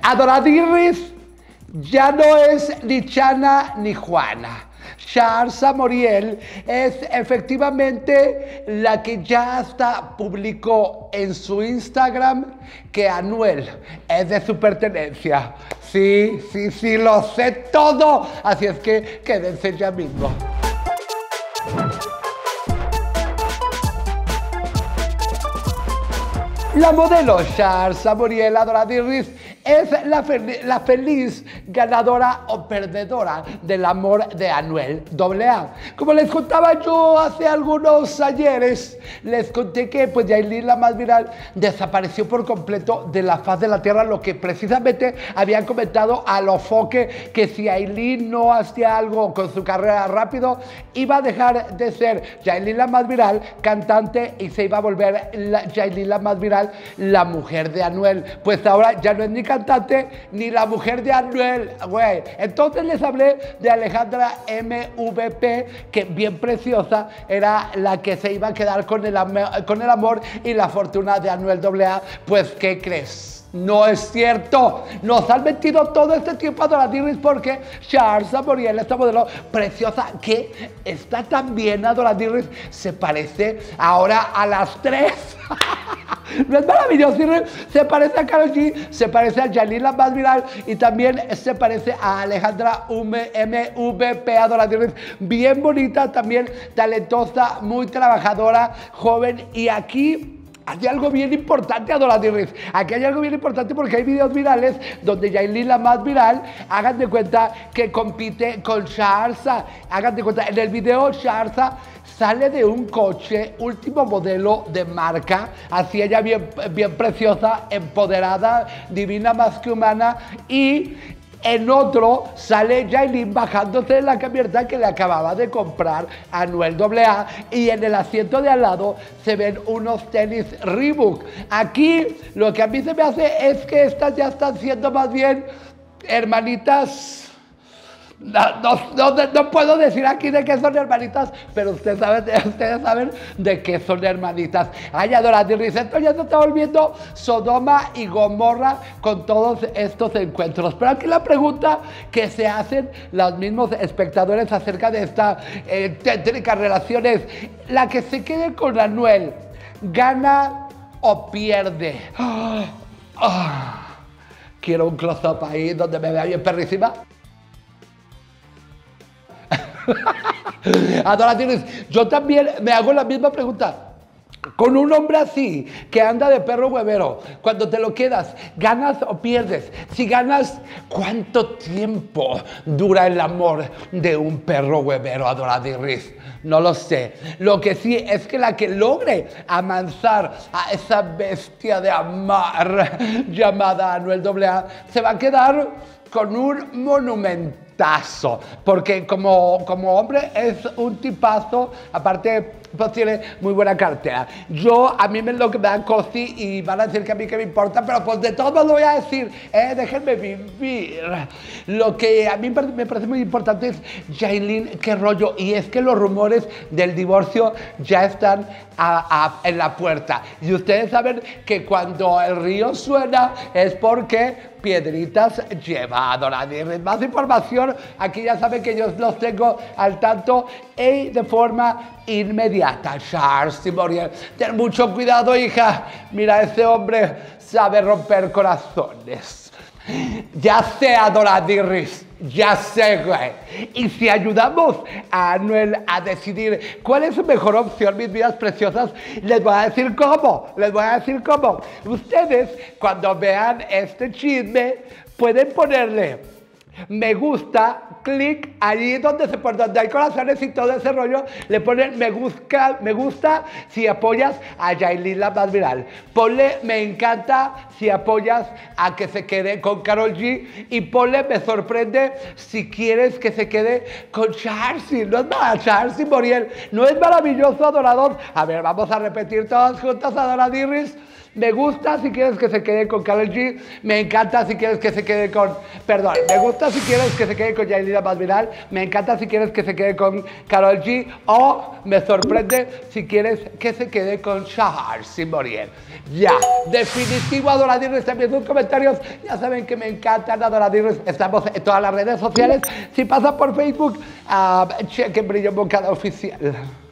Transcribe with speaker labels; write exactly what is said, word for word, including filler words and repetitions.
Speaker 1: Adoradirris ya no es ni Chana ni Juana. Sharza Moriel es efectivamente la que ya hasta publicó en su Instagram que Anuel es de su pertenencia. Sí, sí, sí, lo sé todo. Así es que quédense ya mismo. La modelo Sharza Moriel Adoradirris es la, fel la feliz ganadora o perdedora del amor de Anuel doble A. Como les contaba yo hace algunos ayeres, les conté que pues Yailin, la más viral, desapareció por completo de la faz de la tierra, lo que precisamente habían comentado a los foques, que si Yailin no hacía algo con su carrera rápido, iba a dejar de ser Yailin, la más viral, cantante, y se iba a volver la, Yailin, la más viral, la mujer de Anuel. Pues ahora ya no es ni cantante ni la mujer de Anuel, güey. Entonces les hablé de Alejandra M V P, que bien preciosa, era la que se iba a quedar con el, con el amor y la fortuna de Anuel doble A. Pues, ¿qué crees? No es cierto. Nos han metido todo este tiempo a Adoradirris porque Sharza Moriel, esta modelo preciosa que está tan bien, Adoradirris, se parece ahora a las tres. ¿No es maravilloso? Se parece a Karol G, se parece a Yailin, la más viral, y también se parece a Alejandra M V P, Adoradirris, bien bonita, también talentosa, muy trabajadora, joven. Y aquí hay algo bien importante, Adoradirris. Aquí hay algo bien importante porque hay videos virales donde Yailin, la más viral, hagan de cuenta que compite con Sharza. Hagan de cuenta, en el video Sharza sale de un coche último modelo de marca, así ella bien, bien preciosa, empoderada, divina más que humana, y en otro sale Yailin bajándose de la camioneta que le acababa de comprar a Anuel doble A, y en el asiento de al lado se ven unos tenis Reebok. Aquí lo que a mí se me hace es que estas ya están siendo más bien hermanitas. No, no, no, no puedo decir aquí de qué son hermanitas, pero ustedes saben, ustedes saben de qué son hermanitas. Ay, Adoradirris, esto ya se está volviendo Sodoma y Gomorra con todos estos encuentros. Pero aquí la pregunta que se hacen los mismos espectadores acerca de esta eh, tétrica relación es: ¿la que se quede con Anuel gana o pierde? Oh, oh. Quiero un close-up ahí donde me vea bien perrísima. Adoradirris, yo también me hago la misma pregunta. Con un hombre así, que anda de perro huevero, cuando te lo quedas, ¿ganas o pierdes? Si ganas, ¿cuánto tiempo dura el amor de un perro huevero, Adoradirris? No lo sé. Lo que sí es que la que logre amansar a esa bestia de amar llamada Anuel doble A se va a quedar con un monumentazo, porque como, como hombre es un tipazo, aparte pues tiene muy buena cartera. Yo, a mí me lo que me dan cosi y van a decir que a mí que me importa, pero pues de todos modos lo voy a decir, eh, déjenme vivir. Lo que a mí me parece muy importante es Yailin, qué rollo, y es que los rumores del divorcio ya están a, a, en la puerta. Y ustedes saben que cuando el río suena es porque piedritas lleva. Adoradirris. Más información, aquí ya saben que yo los tengo al tanto y de forma inmediata. Sharza Moriel, ten mucho cuidado, hija. Mira, ese hombre sabe romper corazones. Ya sé, Adoradirris, ya sé, güey. Y si ayudamos a Anuel a decidir cuál es su mejor opción, mis vidas preciosas, les voy a decir cómo, les voy a decir cómo. Ustedes, cuando vean este chisme, pueden ponerle me gusta, clic allí donde, se, por donde hay corazones y todo ese rollo, le ponen me gusta, me gusta si apoyas a Yailin, la más viral. Ponle me encanta si apoyas a que se quede con Karol G, y ponle me sorprende si quieres que se quede con Sharza. No es nada, Sharza Moriel, no es maravilloso, adorador. A ver, vamos a repetir todas juntas, Adoradirris. Me gusta si quieres que se quede con Karol G. Me encanta si quieres que se quede con... Perdón, me gusta si quieres que se quede con Yailina Masvidal. Me encanta si quieres que se quede con Karol G. O me sorprende si quieres que se quede con Shahar Simonier. Ya, definitivo Adoradirris. También sus comentarios. Ya saben que me encantan Adoradirris. Estamos en todas las redes sociales. Si pasan por Facebook, uh, chequen Brillo en Boca Oficial.